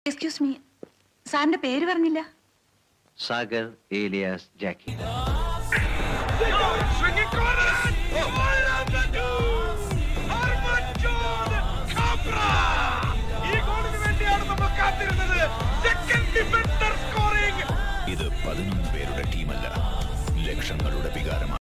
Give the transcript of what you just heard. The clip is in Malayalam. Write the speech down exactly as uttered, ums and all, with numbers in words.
എക്സ്ക്യൂസ് മീ, സാറിന്റെ പേര് പറഞ്ഞില്ല. സാഗർ ഏലിയാസ് ജാക്കി. ഇത് പതിനൊന്ന് പേരുടെ ടീമല്ല, ലക്ഷങ്ങളുടെ വികാരമാണ്.